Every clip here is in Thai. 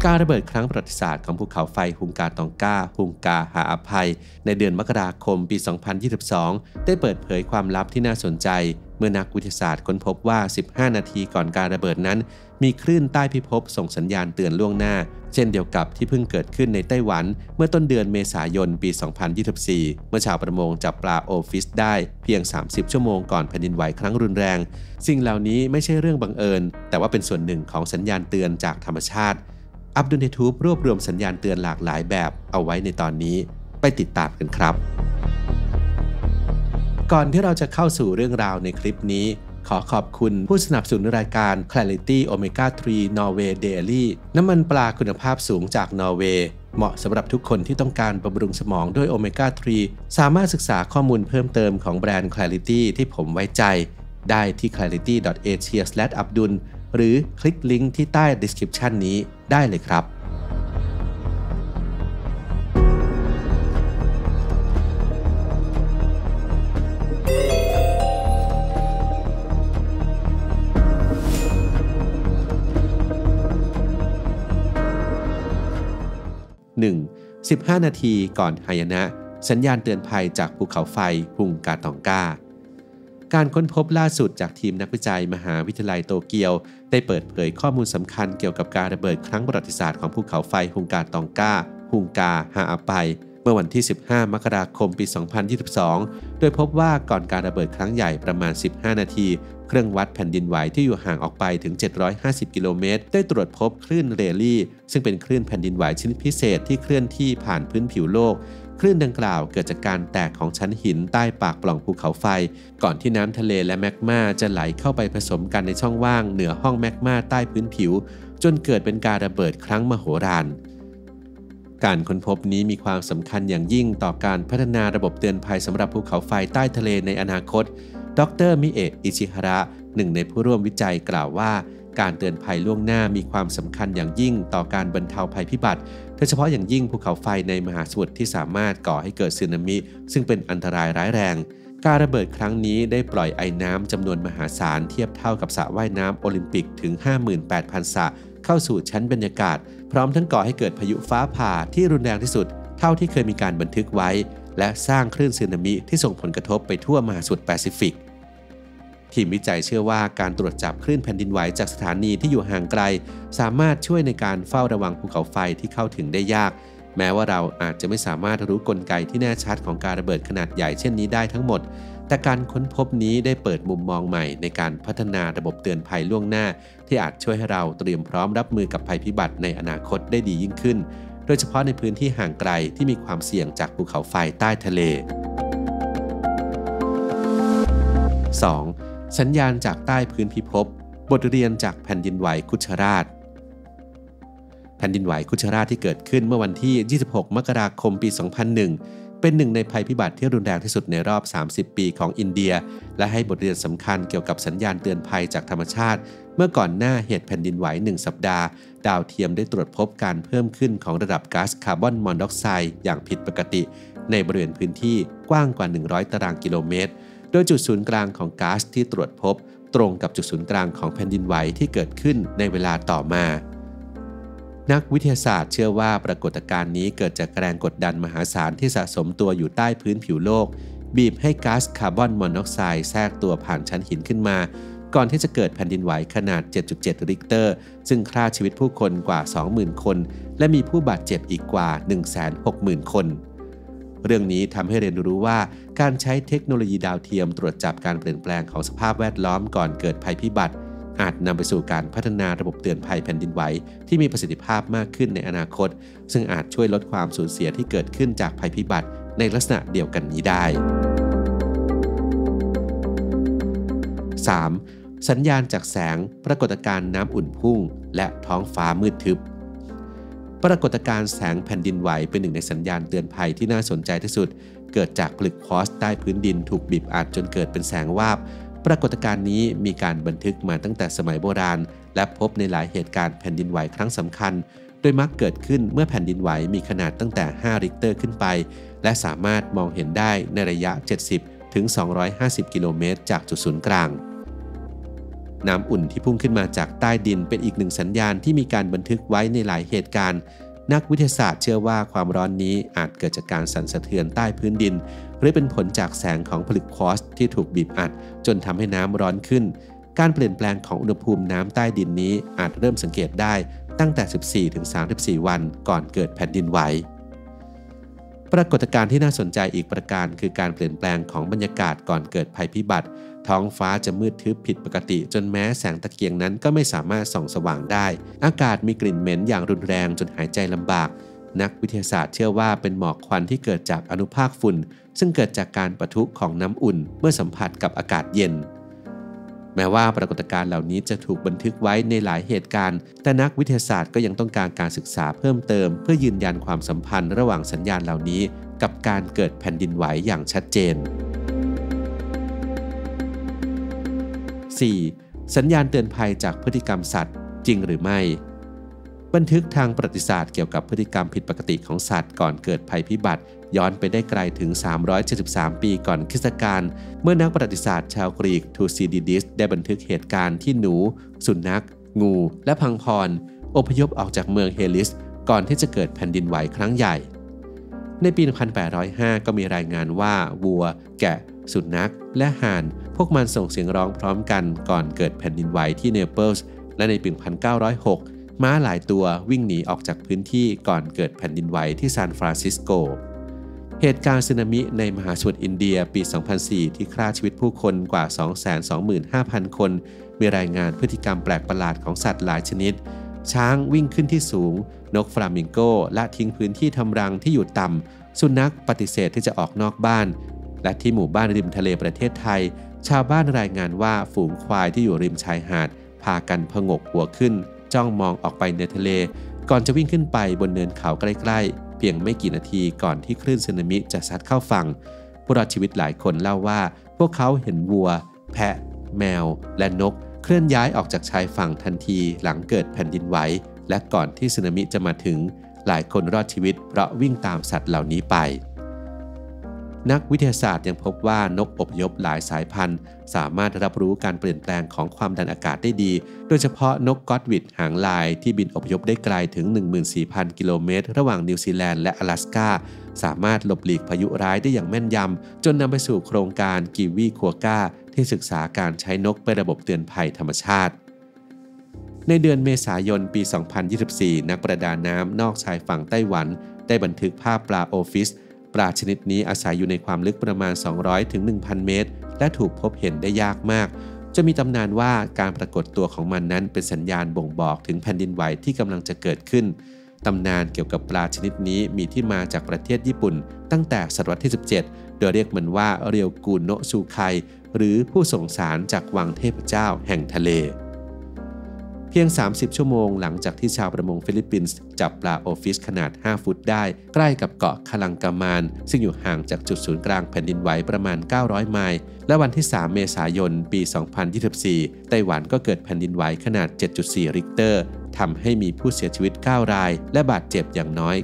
การระเบิดครั้งประวัติศาสตร์ของภูเขาไฟฮุงกาตองกาฮุงกาหาอภัยในเดือนมกราคมปี 2022 ได้เปิดเผยความลับที่น่าสนใจเมื่อนักวิทยาศาสตร์ค้นพบว่า 15 นาทีก่อนการระเบิดนั้นมีคลื่นใต้พิภพส่งสัญญาณเตือนล่วงหน้าเช่นเดียวกับที่เพิ่งเกิดขึ้นในไต้หวันเมื่อต้นเดือนเมษายนปี 2024 เมื่อชาวประมงจับปลาโอฟิสได้เพียง 30 ชั่วโมงก่อนแผ่นดินไหวครั้งรุนแรงสิ่งเหล่านี้ไม่ใช่เรื่องบังเอิญแต่ว่าเป็นส่วนหนึ่งของสัญญาณเตือนจากธรรมชาติอับดุลเฮทูบรวบรวมสัญญาณเตือนหลากหลายแบบเอาไว้ในตอนนี้ไปติดตามกันครับก่อนที่เราจะเข้าสู่เรื่องราวในคลิปนี้ขอขอบคุณผู้สนับสนุนรายการ Clarity Omega 3 Norway Daily น้ำมันปลาคุณภาพสูงจากนอร์เวย์เหมาะสำหรับทุกคนที่ต้องการบำรุงสมองด้วยโอเมก้า 3 สามารถศึกษาข้อมูลเพิ่มเติมของแบรนด์ Clarity ที่ผมไว้ใจได้ที่ clarity.asia/abdul หรือคลิกลิงก์ที่ใต้ description นี้ได้เลยครับ 1. 15 นาทีก่อนหายนะสัญญาณเตือนภัยจากภูเขาไฟฮุงกาตองกาการค้นพบล่าสุดจากทีมนักวิจัยมหาวิทยาลัยโตเกียวได้เปิดเผยข้อมูลสำคัญเกี่ยวกับการระเบิดครั้งประวัติศาสตร์ของภูเขาไฟฮุงกาตองกาฮุงกาฮาอาไปเมื่อวันที่ 15 มกราคมปี 2022 โดยพบว่าก่อนการระเบิดครั้งใหญ่ประมาณ 15 นาทีเครื่องวัดแผ่นดินไหวที่อยู่ห่างออกไปถึง 750 กิโลเมตรได้ตรวจพบคลื่นเรลลี่ซึ่งเป็นคลื่นแผ่นดินไหวชนิดพิเศษที่เคลื่อนที่ผ่านพื้นผิวโลกคลื่นดังกล่าวเกิดจากการแตกของชั้นหินใต้ปากปล่องภูเขาไฟก่อนที่น้ำทะเลและแมกมาจะไหลเข้าไปผสมกันในช่องว่างเหนือห้องแมกมาใต้พื้นผิวจนเกิดเป็นการระเบิดครั้งมโหฬารการค้นพบนี้มีความสำคัญอย่างยิ่งต่อการพัฒนาระบบเตือนภัยสำหรับภูเขาไฟใต้ทะเลในอนาคตดร.มิเอะ อิชิฮาระหนึ่งในผู้ร่วมวิจัยกล่าวว่าการเตือนภัยล่วงหน้ามีความสำคัญอย่างยิ่งต่อการบรรเทาภัยพิบัติโดยเฉพาะอย่างยิ่งภูเขาไฟในมหาสมุทรที่สามารถก่อให้เกิดสึนามิซึ่งเป็นอันตรายร้ายแรงการระเบิดครั้งนี้ได้ปล่อยไอน้ำจำนวนมหาศาลเทียบเท่ากับสระว่ายน้ำโอลิมปิกถึง 58,000 สระเข้าสู่ชั้นบรรยากาศพร้อมทั้งก่อให้เกิดพายุฟ้าผ่าที่รุนแรงที่สุดเท่าที่เคยมีการบันทึกไว้และสร้างคลื่นสึนามิที่ส่งผลกระทบไปทั่วมหาสมุทรแปซิฟิกทีมวิจัยเชื่อว่าการตรวจจับคลื่นแผ่นดินไหวจากสถานีที่อยู่ห่างไกลสามารถช่วยในการเฝ้าระวังภูเขาไฟที่เข้าถึงได้ยากแม้ว่าเราอาจจะไม่สามารถรู้กลไกที่แน่ชัดของการระเบิดขนาดใหญ่เช่นนี้ได้ทั้งหมดแต่การค้นพบนี้ได้เปิดมุมมองใหม่ในการพัฒนาระบบเตือนภัยล่วงหน้าที่อาจช่วยให้เราเตรียมพร้อมรับมือกับภัยพิบัติในอนาคตได้ดียิ่งขึ้นโดยเฉพาะในพื้นที่ห่างไกลที่มีความเสี่ยงจากภูเขาไฟใต้ทะเล 2. สัญญาณจากใต้พื้นพิภพบทเรียนจากแผ่นดินไหวคุชราตแผ่นดินไหวคุชราตที่เกิดขึ้นเมื่อวันที่ 26 มกราคม ปี 2001 เป็นหนึ่งในภัยพิบัติที่รุนแรงที่สุดในรอบ 30 ปีของอินเดียและให้บทเรียนสำคัญเกี่ยวกับสัญญาณเตือนภัยจากธรรมชาติเมื่อก่อนหน้าเหตุแผ่นดินไหว1 สัปดาห์ดาวเทียมได้ตรวจพบการเพิ่มขึ้นของระดับก๊าซคาร์บอนมอนอกไซด์อย่างผิดปกติในบริเวณพื้นที่กว้างกว่า 100 ตารางกิโลเมตรโดยจุดศูนย์กลางของก๊าซที่ตรวจพบตรงกับจุดศูนย์กลางของแผ่นดินไหวที่เกิดขึ้นในเวลาต่อมานักวิทยาศาสตร์เชื่อว่าปรากฏการณ์นี้เกิดจากแรงกดดันมหาศาลที่สะสมตัวอยู่ใต้พื้นผิวโลกบีบให้ก๊าซคาร์บอนมอนอกไซด์แทรกตัวผ่านชั้นหินขึ้นมาก่อนที่จะเกิดแผ่นดินไหวขนาด 7.7 ริกเตอร์ซึ่งฆ่าชีวิตผู้คนกว่า 20,000 คนและมีผู้บาดเจ็บอีกกว่า 160,000 คนเรื่องนี้ทำให้เรียนรู้ว่าการใช้เทคโนโลยีดาวเทียมตรวจจับการเปลี่ยนแปลงของสภาพแวดล้อมก่อนเกิดภัยพิบัติอาจนำไปสู่การพัฒนาระบบเตือนภัยแผ่นดินไหวที่มีประสิทธิภาพมากขึ้นในอนาคตซึ่งอาจช่วยลดความสูญเสียที่เกิดขึ้นจากภัยพิบัติในลักษณะเดียวกันนี้ได้ 3. สัญญาณจากแสงปรากฏการณ์น้ำอุ่นพุ่งและท้องฟ้ามืดทึบปรากฏการณ์แสงแผ่นดินไหวเป็นหนึ่งในสัญญาณเตือนภัยที่น่าสนใจที่สุดเกิดจากผลึกควอร์ซใต้พื้นดินถูกบีบอัดจนเกิดเป็นแสงวาบปรากฏการณ์นี้มีการบันทึกมาตั้งแต่สมัยโบราณและพบในหลายเหตุการณ์แผ่นดินไหวครั้งสำคัญโดยมักเกิดขึ้นเมื่อแผ่นดินไหวมีขนาดตั้งแต่ 5 ริกเตอร์ขึ้นไปและสามารถมองเห็นได้ในระยะ 70 ถึง 250 กิโลเมตรจากจุดศูนย์กลางน้ำอุ่นที่พุ่งขึ้นมาจากใต้ดินเป็นอีกหนึ่งสัญญาณที่มีการบันทึกไว้ในหลายเหตุการณ์นักวิทยาศาสตร์เชื่อว่าความร้อนนี้อาจเกิดจากการสั่นสะเทือนใต้พื้นดินหรือเป็นผลจากแสงของผลึกควอร์ซที่ถูกบีบอัดจนทำให้น้ำร้อนขึ้นการเปลี่ยนแปลงของอุณหภูมิน้ำใต้ดินนี้อาจเริ่มสังเกตได้ตั้งแต่ 14-34 วันก่อนเกิดแผ่นดินไหวปรากฏการณ์ที่น่าสนใจอีกประการคือการเปลี่ยนแปลงของบรรยากาศก่อนเกิดภัยพิบัติท้องฟ้าจะมืดทึบผิดปกติจนแม้แสงตะเกียงนั้นก็ไม่สามารถส่องสว่างได้อากาศมีกลิ่นเหม็นอย่างรุนแรงจนหายใจลำบากนักวิทยาศาสตร์เชื่อว่าเป็นหมอกควันที่เกิดจากอนุภาคฝุ่นซึ่งเกิดจากการปะทุของน้ำอุ่นเมื่อสัมผัสกับอากาศเย็นแม้ว่าปรากฏการณ์เหล่านี้จะถูกบันทึกไว้ในหลายเหตุการณ์แต่นักวิทยาศาสตร์ก็ยังต้องการการศึกษาเพิ่มเติมเพื่อยืนยันความสัมพันธ์ระหว่างสัญญาณเหล่านี้กับการเกิดแผ่นดินไหวอย่างชัดเจน 4. สัญญาณเตือนภัยจากพฤติกรรมสัตว์จริงหรือไม่บันทึกทางประวัติศาสตร์เกี่ยวกับพฤติกรรมผิดปกติของสัตว์ก่อนเกิดภัยพิบัติย้อนไปได้ไกลถึง373ปีก่อนคริสตกาลเมื่อนักประวัติศาสตร์ชาวกรีกทูซิดิดิสได้บันทึกเหตุการณ์ที่หนูสุนัขงูและพังพรอพยพออกจากเมืองเฮลิสก่อนที่จะเกิดแผ่นดินไหวครั้งใหญ่ในปี 1805 ก็มีรายงานว่าวัวแกะสุนัขและห่านพวกมันส่งเสียงร้องพร้อมกันก่อนเกิดแผ่นดินไหวที่เนเปิลส์และในปี 1906 ม้าหลายตัววิ่งหนีออกจากพื้นที่ก่อนเกิดแผ่นดินไหวที่ซานฟรานซิสโกเหตุการณ์สึนามิในมหาสมุทรอินเดียปี 2004 ที่ฆ่าชีวิตผู้คนกว่า 225,000 คนมีรายงานพฤติกรรมแปลกประหลาดของสัตว์หลายชนิดช้างวิ่งขึ้นที่สูงนกฟลามิงโกละทิ้งพื้นที่ทำรังที่อยู่ต่ำสุนัขปฏิเสธที่จะออกนอกบ้านและที่หมู่บ้านริมทะเลประเทศไทยชาวบ้านรายงานว่าฝูงควายที่อยู่ริมชายหาดพากันผงกหัวขึ้นจ้องมองออกไปในทะเลก่อนจะวิ่งขึ้นไปบนเนินเขาใกล้ๆเพียงไม่กี่นาทีก่อนที่คลื่นสึนามิจะซัดเข้าฝั่งผู้รอดชีวิตหลายคนเล่าว่าพวกเขาเห็นวัวแพะแมวและนกเคลื่อนย้ายออกจากชายฝั่งทันทีหลังเกิดแผ่นดินไหวและก่อนที่สึนามิจะมาถึงหลายคนรอดชีวิตเพราะวิ่งตามสัตว์เหล่านี้ไปนักวิทยาศาสตร์ยังพบว่านกอพยพหลายสายพันธุ์สามารถรับรู้การเปลี่ยนแปลงของความดันอากาศได้ดีโดยเฉพาะนกก็อตวิดหางลายที่บินอพยพได้ไกลถึง 14,000 กิโลเมตรระหว่างนิวซีแลนด์และ阿拉斯ก้าสามารถหลบหลีกพายุร้ายได้อย่างแม่นยำจนนำไปสู่โครงการกีวีคัวก้าที่ศึกษาการใช้นกเป็นระบบเตือนภัยธรรมชาติในเดือนเมษายนปี 2024 นักประดาน้ำนอกชายฝั่งไต้หวันได้บันทึกภาพปลาโอฟิสปลาชนิดนี้อาศัยอยู่ในความลึกประมาณ 200-1,000 เมตรและถูกพบเห็นได้ยากมากจะมีตำนานว่าการปรากฏตัวของมันนั้นเป็นสัญญาณบ่งบอกถึงแผ่นดินไหวที่กำลังจะเกิดขึ้นตำนานเกี่ยวกับปลาชนิดนี้มีที่มาจากประเทศญี่ปุ่นตั้งแต่ศตวรรษที่ 17 โดยเรียกมันว่าเรียวกูโนะซูไคหรือผู้ส่งสารจากวังเทพเจ้าแห่งทะเลเพียง 30 ชั่วโมงหลังจากที่ชาวประมงฟิลิปปินส์จับปลาโอฟิสขนาด 5 ฟุตได้ใกล้กับเกาะคาลังกามานซึ่งอยู่ห่างจากจุดศูนย์กลางแผ่นดินไหวประมาณ 900 ไมล์และวันที่ 3 เมษายน ปี 2024 ไต้หวันก็เกิดแผ่นดินไหวขนาด 7.4 ริกเตอร์ทำให้มีผู้เสียชีวิต 9 รายและบาดเจ็บอย่างน้อย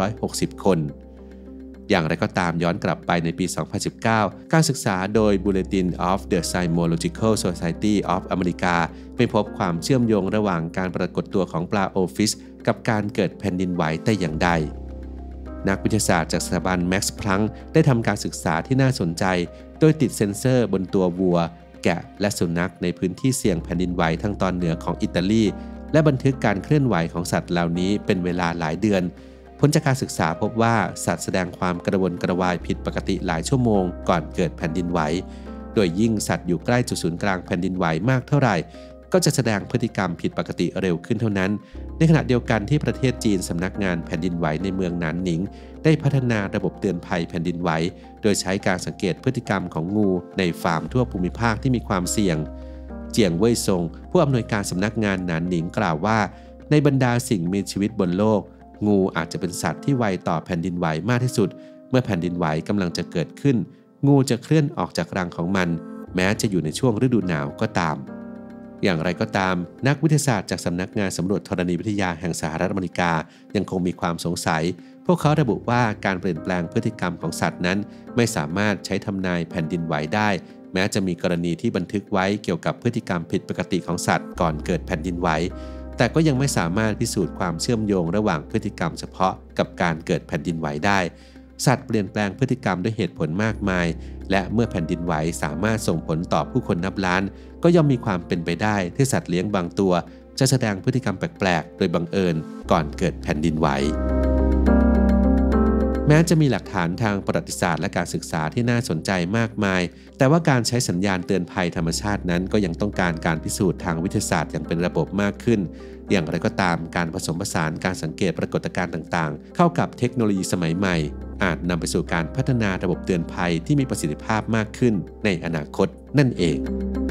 960 คนอย่างไรก็ตามย้อนกลับไปในปี 2019 การศึกษาโดย Bulletin of the Seismological Society of America ไปพบความเชื่อมโยงระหว่างการปรากฏตัวของปลาโอฟิสกับการเกิดแผ่นดินไหวแต่อย่างใดนักวิทยาศาสตร์จากสถาบันแม็กซ์พลังก์ได้ทำการศึกษาที่น่าสนใจโดยติดเซ็นเซอร์บนตัววัวแกะและสุนัขในพื้นที่เสี่ยงแผ่นดินไหวทางตอนเหนือของอิตาลีและบันทึกการเคลื่อนไหวของสัตว์เหล่านี้เป็นเวลาหลายเดือนผลจากการศึกษาพบว่าสัตว์แสดงความกระวนกระวายผิดปกติหลายชั่วโมงก่อนเกิดแผ่นดินไหวโดยยิ่งสัตว์อยู่ใกล้จุดศูนย์กลางแผ่นดินไหวมากเท่าไหร่ก็จะแสดงพฤติกรรมผิดปกติเร็วขึ้นเท่านั้นในขณะเดียวกันที่ประเทศจีนสำนักงานแผ่นดินไหวในเมืองหนานหนิงได้พัฒนาระบบเตือนภัยแผ่นดินไหวโดยใช้การสังเกตพฤติกรรมของงูในฟาร์มทั่วภูมิภาคที่มีความเสี่ยงเจียงเว่ยซงผู้อำนวยการสำนักงานหนานหนิงกล่าวว่าในบรรดาสิ่งมีชีวิตบนโลกงูอาจจะเป็นสัตว์ที่ไวต่อแผ่นดินไหวมากที่สุดเมื่อแผ่นดินไหวกำลังจะเกิดขึ้นงูจะเคลื่อนออกจากรังของมันแม้จะอยู่ในช่วงฤดูหนาวก็ตามอย่างไรก็ตามนักวิทยาศาสตร์จากสำนักงานสำรวจธรณีวิทยาแห่งสหรัฐอเมริกายังคงมีความสงสัยพวกเขาระบุว่าการเปลี่ยนแปลงพฤติกรรมของสัตว์นั้นไม่สามารถใช้ทำนายแผ่นดินไหวได้แม้จะมีกรณีที่บันทึกไว้เกี่ยวกับพฤติกรรมผิดปกติของสัตว์ก่อนเกิดแผ่นดินไหวแต่ก็ยังไม่สามารถพิสูจน์ความเชื่อมโยงระหว่างพฤติกรรมเฉพาะกับการเกิดแผ่นดินไหวได้สัตว์เปลี่ยนแปลงพฤติกรรมด้วยเหตุผลมากมายและเมื่อแผ่นดินไหวสามารถส่งผลต่อผู้คนนับล้านก็ย่อมมีความเป็นไปได้ที่สัตว์เลี้ยงบางตัวจะแสดงพฤติกรรมแปลกๆโดยบังเอิญก่อนเกิดแผ่นดินไหวแม้จะมีหลักฐานทางประวัติศาสตร์และการศึกษาที่น่าสนใจมากมายแต่ว่าการใช้สัญญาณเตือนภัยธรรมชาตินั้นก็ยังต้องการการพิสูจน์ทางวิทยาศาสตร์อย่างเป็นระบบมากขึ้นอย่างไรก็ตามการผสมผสานการสังเกตปรากฏการณ์ต่างๆเข้ากับเทคโนโลยีสมัยใหม่อาจนำไปสู่การพัฒนาระบบเตือนภัยที่มีประสิทธิภาพมากขึ้นในอนาคตนั่นเอง